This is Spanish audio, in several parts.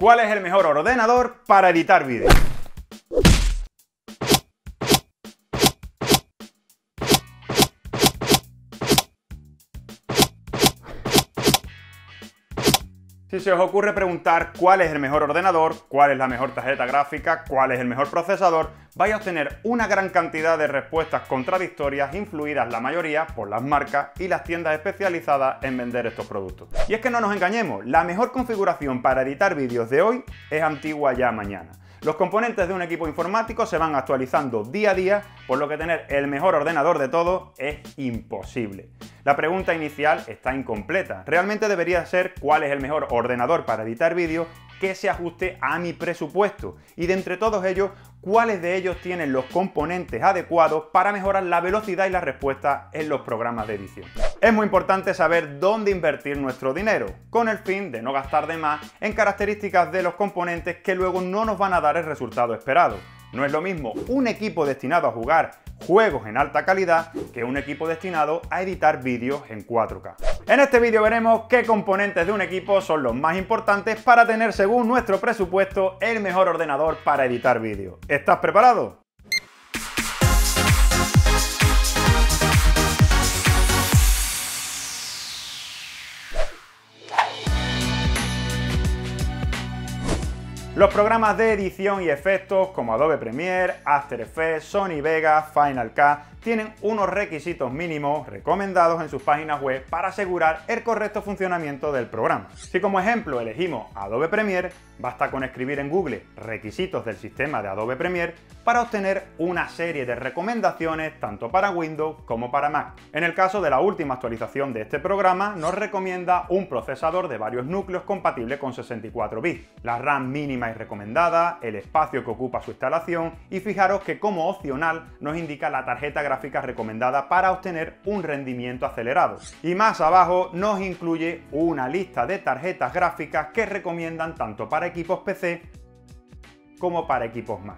¿Cuál es el mejor ordenador para editar vídeo? Si se os ocurre preguntar cuál es el mejor ordenador, cuál es la mejor tarjeta gráfica, cuál es el mejor procesador, vais a obtener una gran cantidad de respuestas contradictorias, influidas la mayoría por las marcas y las tiendas especializadas en vender estos productos. Y es que no nos engañemos, la mejor configuración para editar vídeos de hoy es antigua ya mañana. Los componentes de un equipo informático se van actualizando día a día, por lo que tener el mejor ordenador de todos es imposible. La pregunta inicial está incompleta. Realmente debería ser cuál es el mejor ordenador para editar vídeos que se ajuste a mi presupuesto y de entre todos ellos, cuáles de ellos tienen los componentes adecuados para mejorar la velocidad y la respuesta en los programas de edición. Es muy importante saber dónde invertir nuestro dinero, con el fin de no gastar de más en características de los componentes que luego no nos van a dar el resultado esperado. No es lo mismo un equipo destinado a jugar juegos en alta calidad que un equipo destinado a editar vídeos en 4K. En este vídeo veremos qué componentes de un equipo son los más importantes para tener, según nuestro presupuesto, el mejor ordenador para editar vídeos. ¿Estás preparado? Los programas de edición y efectos como Adobe Premiere, After Effects, Sony Vegas, Final Cut tienen unos requisitos mínimos recomendados en sus páginas web para asegurar el correcto funcionamiento del programa. Si como ejemplo elegimos Adobe Premiere, basta con escribir en Google requisitos del sistema de Adobe Premiere para obtener una serie de recomendaciones tanto para Windows como para Mac. En el caso de la última actualización de este programa, nos recomienda un procesador de varios núcleos compatible con 64 bits, la RAM mínima y recomendada, el espacio que ocupa su instalación y fijaros que como opcional nos indica la tarjeta gráfica recomendada para obtener un rendimiento acelerado. Y más abajo nos incluye una lista de tarjetas gráficas que recomiendan tanto para equipos PC como para equipos Mac.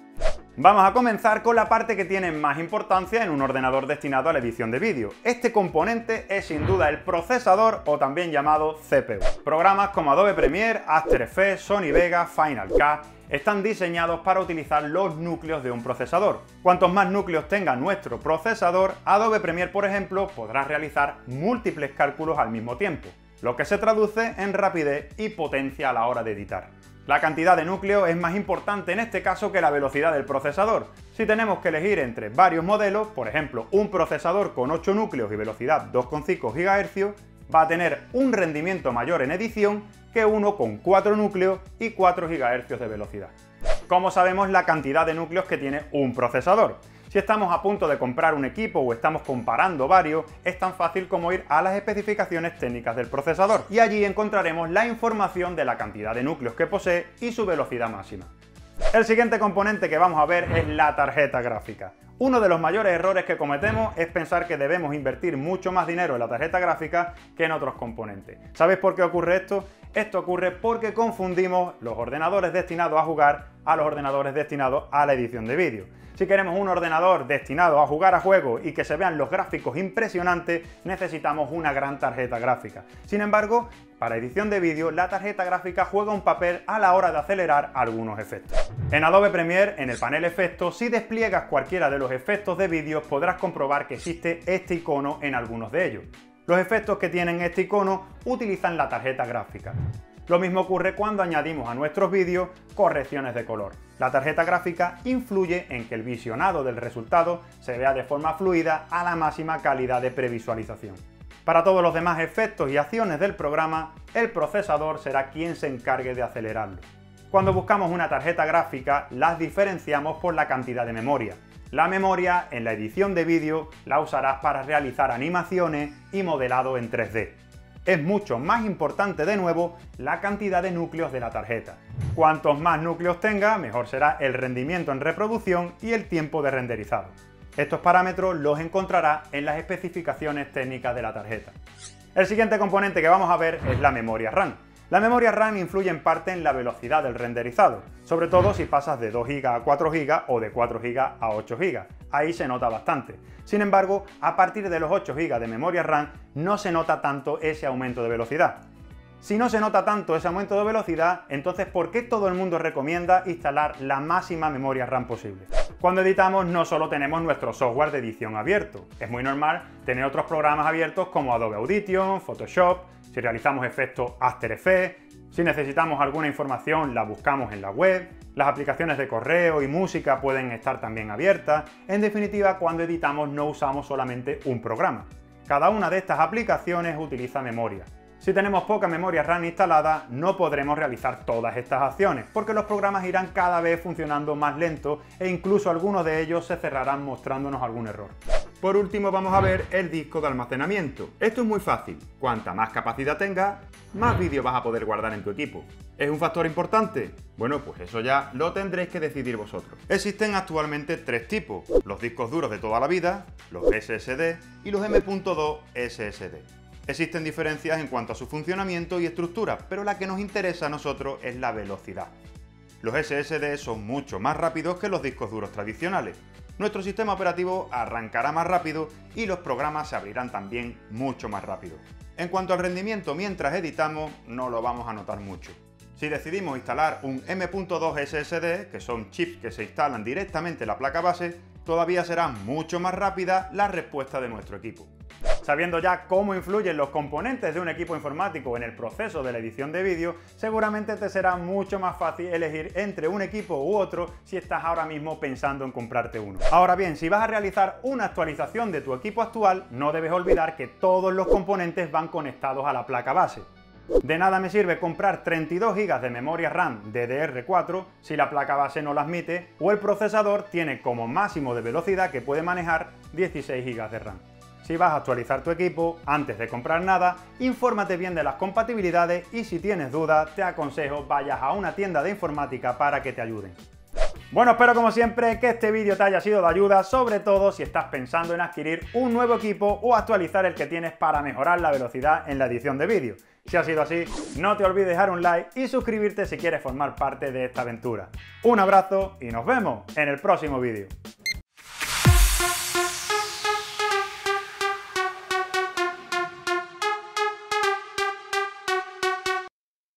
Vamos a comenzar con la parte que tiene más importancia en un ordenador destinado a la edición de vídeo. Este componente es sin duda el procesador o también llamado CPU. Programas como Adobe Premiere, After Effects, Sony Vegas, Final Cut están diseñados para utilizar los núcleos de un procesador. Cuantos más núcleos tenga nuestro procesador, Adobe Premiere, por ejemplo, podrá realizar múltiples cálculos al mismo tiempo, lo que se traduce en rapidez y potencia a la hora de editar. La cantidad de núcleos es más importante en este caso que la velocidad del procesador. Si tenemos que elegir entre varios modelos, por ejemplo, un procesador con 8 núcleos y velocidad 2,5 GHz, va a tener un rendimiento mayor en edición que uno con 4 núcleos y 4 GHz de velocidad. ¿Cómo sabemos la cantidad de núcleos que tiene un procesador? Si estamos a punto de comprar un equipo o estamos comparando varios, es tan fácil como ir a las especificaciones técnicas del procesador y allí encontraremos la información de la cantidad de núcleos que posee y su velocidad máxima. El siguiente componente que vamos a ver es la tarjeta gráfica. Uno de los mayores errores que cometemos es pensar que debemos invertir mucho más dinero en la tarjeta gráfica que en otros componentes. ¿Sabéis por qué ocurre esto? Esto ocurre porque confundimos los ordenadores destinados a jugar a los ordenadores destinados a la edición de vídeo. Si queremos un ordenador destinado a jugar a juegos y que se vean los gráficos impresionantes, necesitamos una gran tarjeta gráfica. Sin embargo, para edición de vídeo, la tarjeta gráfica juega un papel a la hora de acelerar algunos efectos. En Adobe Premiere, en el panel Efectos, si despliegas cualquiera de los efectos de vídeo, podrás comprobar que existe este icono en algunos de ellos. Los efectos que tienen este icono utilizan la tarjeta gráfica. Lo mismo ocurre cuando añadimos a nuestros vídeos correcciones de color. La tarjeta gráfica influye en que el visionado del resultado se vea de forma fluida a la máxima calidad de previsualización. Para todos los demás efectos y acciones del programa, el procesador será quien se encargue de acelerarlo. Cuando buscamos una tarjeta gráfica, las diferenciamos por la cantidad de memoria. La memoria en la edición de vídeo la usarás para realizar animaciones y modelado en 3D. Es mucho más importante de nuevo la cantidad de núcleos de la tarjeta. Cuantos más núcleos tenga, mejor será el rendimiento en reproducción y el tiempo de renderizado. Estos parámetros los encontrarás en las especificaciones técnicas de la tarjeta. El siguiente componente que vamos a ver es la memoria RAM. La memoria RAM influye en parte en la velocidad del renderizado, sobre todo si pasas de 2 GB a 4 GB o de 4 GB a 8 GB. Ahí se nota bastante. Sin embargo, a partir de los 8 GB de memoria RAM no se nota tanto ese aumento de velocidad. Si no se nota tanto ese aumento de velocidad, entonces ¿por qué todo el mundo recomienda instalar la máxima memoria RAM posible? Cuando editamos no solo tenemos nuestro software de edición abierto, es muy normal tener otros programas abiertos como Adobe Audition, Photoshop, si realizamos efectos After Effects, si necesitamos alguna información la buscamos en la web, las aplicaciones de correo y música pueden estar también abiertas, en definitiva cuando editamos no usamos solamente un programa. Cada una de estas aplicaciones utiliza memoria. Si tenemos poca memoria RAM instalada, no podremos realizar todas estas acciones, porque los programas irán cada vez funcionando más lento e incluso algunos de ellos se cerrarán mostrándonos algún error. Por último vamos a ver el disco de almacenamiento. Esto es muy fácil, cuanta más capacidad tengas, más vídeos vas a poder guardar en tu equipo. ¿Es un factor importante? Bueno, pues eso ya lo tendréis que decidir vosotros. Existen actualmente tres tipos, los discos duros de toda la vida, los SSD y los M.2 SSD. Existen diferencias en cuanto a su funcionamiento y estructura, pero la que nos interesa a nosotros es la velocidad. Los SSD son mucho más rápidos que los discos duros tradicionales. Nuestro sistema operativo arrancará más rápido y los programas se abrirán también mucho más rápido. En cuanto al rendimiento mientras editamos, no lo vamos a notar mucho. Si decidimos instalar un M.2 SSD, que son chips que se instalan directamente en la placa base, todavía será mucho más rápida la respuesta de nuestro equipo. Sabiendo ya cómo influyen los componentes de un equipo informático en el proceso de la edición de vídeo, seguramente te será mucho más fácil elegir entre un equipo u otro si estás ahora mismo pensando en comprarte uno. Ahora bien, si vas a realizar una actualización de tu equipo actual, no debes olvidar que todos los componentes van conectados a la placa base. De nada me sirve comprar 32 GB de memoria RAM DDR4 si la placa base no la admite o el procesador tiene como máximo de velocidad que puede manejar 16 GB de RAM. Si vas a actualizar tu equipo, antes de comprar nada, infórmate bien de las compatibilidades y si tienes dudas, te aconsejo vayas a una tienda de informática para que te ayuden. Bueno, espero como siempre que este vídeo te haya sido de ayuda, sobre todo si estás pensando en adquirir un nuevo equipo o actualizar el que tienes para mejorar la velocidad en la edición de vídeo. Si ha sido así, no te olvides dejar un like y suscribirte si quieres formar parte de esta aventura. Un abrazo y nos vemos en el próximo vídeo.